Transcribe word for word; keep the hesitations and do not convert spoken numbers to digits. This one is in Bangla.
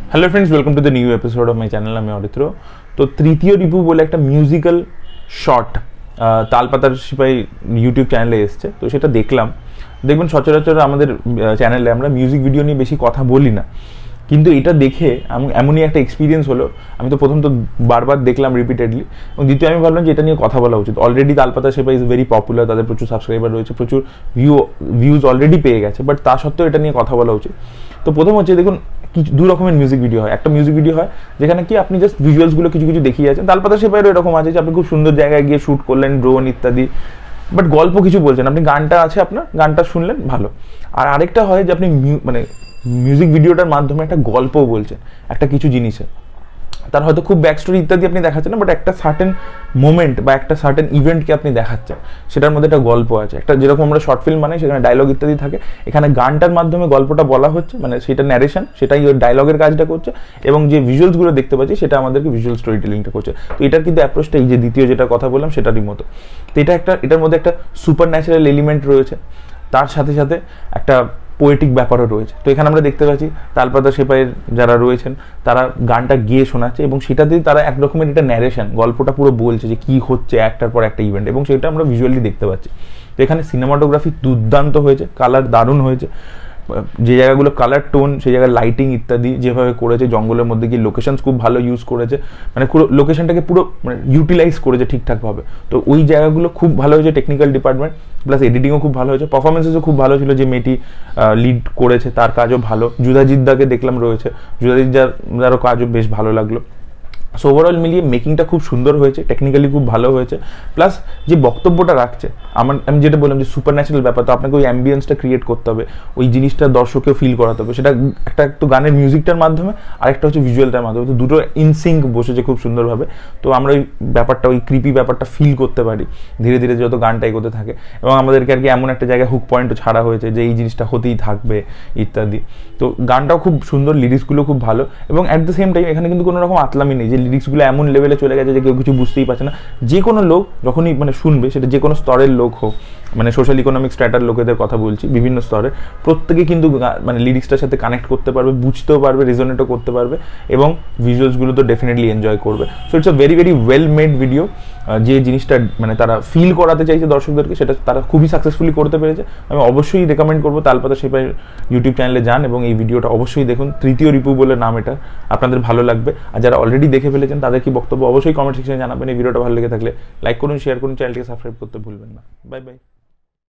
Hello friends, welcome to the new episode of my channel. मैं অরিত্র। তো তৃতীয় রিপু বলে একটা মিউজিক্যাল শর্ট তালপাতার সিপাই ইউটিউব চ্যানেলে এসছে, তো সেটা দেখলাম। দেখবেন সচরাচর আমাদের চ্যানেলে আমরা মিউজিক ভিডিও নিয়ে বেশি কথা বলি না, কিন্তু এটা দেখে এমনই একটা এক্সপিরিয়েন্স হলো। আমি তো প্রথম তো বারবার দেখলাম রিপিটেডলি, এবং দ্বিতীয় আমি ভাবলাম যে এটা নিয়ে কথা বলা উচিত। Already Talpata Sepai is very popular, তাদের প্রচুর সাবস্ক্রাইবার রয়েছে, প্রচুর ভিউ ভিউজ অলরেডি পেয়ে গেছে, বাট তা সত্ত্বেও এটা নিয়ে কথা বলা উচিত। তো প্রথম হচ্ছে দেখুন, কিছু দু রকমের মিউজিক ভিডিও হয়। একটা মিউজিক ভিডিও হয় যেখানে কি আপনি জাস্ট ভিজুয়ালসগুলো কিছু কিছু দেখিয়ে যাচ্ছেন। তালপাতা সেপাইয়েরও এরকম আছে যে আপনি খুব সুন্দর জায়গায় গিয়ে শ্যুট করলেন, ড্রোন ইত্যাদি, বাট গল্প কিছু বলছেন, আপনি গানটা আছে আপনার, গানটা শুনলেন ভালো। আর আরেকটা হয় যে আপনি মানে মিউজিক ভিডিওটার মাধ্যমে একটা গল্পও বলছেন একটা কিছু জিনিসে, তার হয়তো খুব ব্যাক স্টোরি ইত্যাদি আপনি দেখাচ্ছেন না, বাট একটা সার্টেন মোমেন্ট বা একটা সার্টেন ইভেন্টকে আপনি দেখাচ্ছেন, সেটার মধ্যে একটা গল্প আছে। একটা যেরকম আমরা শর্ট ফিল্ম বানাই সেখানে ডায়লগ ইত্যাদি থাকে, এখানে গানটার মাধ্যমে গল্পটা বলা হচ্ছে, মানে সেটা ন্যারেশন, সেটাই ওই ডায়লগের কাজটা করছে, এবং যে ভিজুয়ালসগুলো দেখতে পাচ্ছি সেটা আমাদেরকে ভিজুয়াল স্টোরি টেলিংটা করছে। তো এটার কিন্তু অ্যাপ্রোচটা এই যে দ্বিতীয় যেটা কথা বললাম সেটারই মতো। তো এটা একটা, এটার মধ্যে একটা সুপার ন্যাচারাল এলিমেন্ট রয়েছে, তার সাথে সাথে একটা পোয়েটিক ব্যাপারও রয়েছে। তো এখানে আমরা দেখতে পাচ্ছি তালপাতা সেপাইয়ের যারা রয়েছেন তারা গানটা গিয়ে শোনাচ্ছে, এবং সেটাতেই তারা এক রকমের একটা ন্যারেশন, গল্পটা পুরো বলছে যে কী হচ্ছে একটার পর একটা ইভেন্ট, এবং সেটা আমরা ভিজুয়ালি দেখতে পাচ্ছি। তো এখানে সিনেমাটোগ্রাফি দুর্দান্ত হয়েছে, কালার দারুণ হয়েছে, যে জায়গাগুলো কালার টোন সেই জায়গায় লাইটিং ইত্যাদি যেভাবে করেছে, জঙ্গলের মধ্যে গিয়ে লোকেশনস খুব ভালো ইউজ করেছে, মানে পুরো লোকেশনটাকে পুরো মানে ইউটিলাইজ করেছে ঠিকঠাকভাবে। তো ওই জায়গাগুলো খুব ভালো হয়েছে, টেকনিক্যাল ডিপার্টমেন্ট প্লাস এডিটিংও খুব ভালো হয়েছে, পারফরমেন্সেসও খুব ভালো ছিল। যে মেয়েটি লিড করেছে তার কাজও ভালো, যুধাজিৎদাকে দেখলাম রয়েছে, যুধাজিৎদারও কাজও বেশ ভালো লাগলো। সো ওভারঅল মিলিয়ে মেকিংটা খুব সুন্দর হয়েছে, টেকনিক্যালি খুব ভালো হয়েছে, প্লাস যে বক্তব্যটা রাখছে, আমার আমি যেটা বললাম যে সুপার ন্যাচারাল ব্যাপার, তো আপনাকে ওই অ্যাম্বিয়েন্সটা ক্রিয়েট করতে হবে, ওই জিনিসটা দর্শককেও ফিল করাতে হবে, সেটা একটা একটু গানের মিউজিকটার মাধ্যমে, আর একটা হচ্ছে ভিজুয়ালটার মাধ্যমে। তো দুটো ইনসিঙ্ক বসেছে খুব সুন্দরভাবে। তো আমরা ওই ব্যাপারটা, ওই ক্রিপি ব্যাপারটা ফিল করতে পারি ধীরে ধীরে যত গানটা এগোতে থাকে, এবং আমাদেরকে আর কি এমন একটা জায়গায় হুক পয়েন্টও ছাড়া হয়েছে যে এই জিনিসটা হতেই থাকবে ইত্যাদি। তো গানটাও খুব সুন্দর, লিরিক্সগুলো খুব ভালো, এবং অ্যাট দ্য সেম টাইম এখানে কিন্তু কোনো রকম আতলামি নেই যে লিরিক্সগুলো এমন লেভেলে চলে গেছে যে কেউ কিছু বুঝতেই পারছে না। যে কোনো লোক যখনই মানে শুনবে, সেটা যে কোনো স্তরের লোক হোক, মানে সোশ্যাল ইকোনমিক স্ট্র্যাটার লোকেদের কথা বলছি, বিভিন্ন স্তরের প্রত্যেকে কিন্তু মানে লিরিক্সটার সাথে কানেক্ট করতে পারবে, বুঝতেও পারবে, রেজোনেটও করতে পারবে, এবং ভিজুয়ালসগুলো তো ডেফিনেটলি এনজয় করবে। So it's a very very well made video. যে জিনিসটা মানে তারা ফিল করাতে চাইছে দর্শকদেরকে, সেটা তারা খুবই সাকসেসফুলি করতে পেরেছে। আমি অবশ্যই রেকমেন্ড করবো তালপাতা সেপাই ইউটিউব চ্যানেলে যান এবং এই ভিডিওটা অবশ্যই দেখুন। তৃতীয় রিপু বলে নাম, এটা আপনাদের ভালো লাগবে। আর যারা অলরেডি দেখে ফেলেছেন তাদের কি বক্তব্য অবশ্যই কমেন্ট সেকশনে জানাবেন। এই ভিডিওটা ভালো লেগে থাকলে লাইক করুন, শেয়ার করুন, চ্যানেলটিকে সাবস্ক্রাইব করতে ভুলবেন না। Bye by.